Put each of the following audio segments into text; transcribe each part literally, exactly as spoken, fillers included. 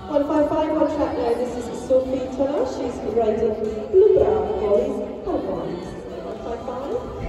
one five five on track now, this is Sophie Turner. She's riding Blue Brown Boys Cowboys. one five five.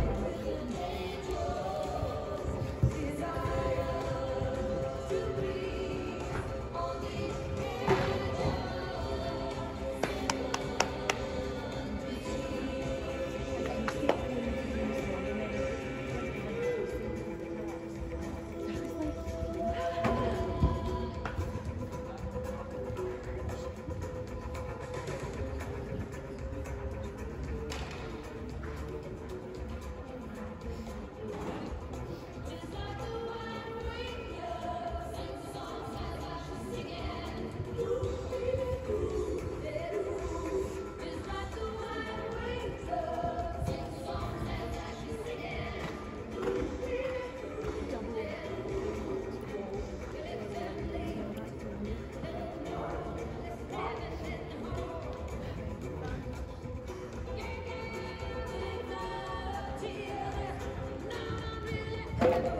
Thank you.